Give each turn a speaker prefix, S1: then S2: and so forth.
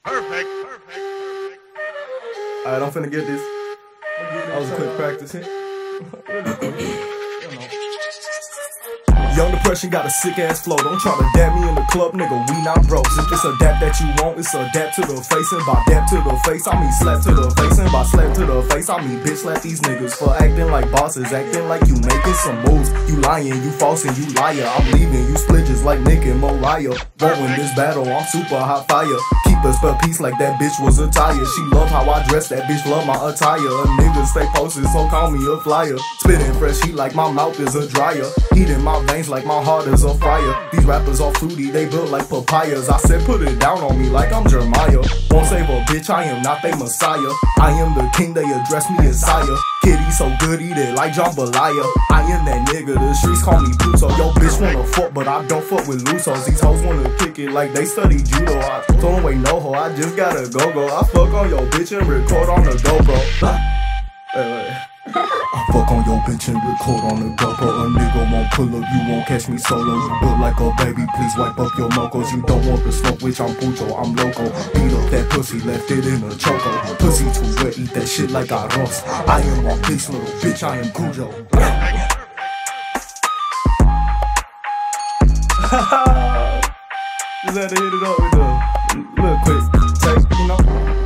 S1: Perfect.
S2: Alright, I'm finna get this. That was a quick practice hit. Young Depression got a sick ass flow. Don't try to dap me in the club, nigga, we not bros. If it's a dap that you want, it's a dap to the face. And by dap to the face, I mean slap to the face. And by slap to the face, I mean bitch slap these niggas for acting like bosses, acting like you making some moves. You lying, you false, and you liar. I'm leaving you splitches like Nick and Mariah. Won't win this battle, I'm super hot fire. Keep us for peace like that bitch was a tire. She love how I dress, that bitch love my attire. A nigga stay posted, so call me a flyer. Spitting fresh heat like my mouth is a dryer. Heat in my veins like my heart is a fire. These rappers all fruity, they built like papayas. I said put it down on me like I'm Jeremiah. Won't save a bitch, I am not they messiah. I am the king, they address me as sire. Kitty so good, eat it like jambalaya. I am that nigga, the streets call me Pluto. Yo bitch wanna fuck, but I don't fuck with loosos. These hoes wanna kick it like they study judo. I don't wait no hoe, I just gotta go. I fuck on your bitch and record on the GoPro. Wait. I fuck on your bitch and record on the GoPro. A nigga won't pull up, you won't catch me solo. You built like a baby, please wipe up your mocos. You don't want the smoke, which I'm Pucho, I'm loco. Beat up that pussy, left it in a choco. Pussy too wet, eat that shit like arroz. I am a bitch, little bitch, I am Cujo. Just had to hit it up with a little quick take, you know?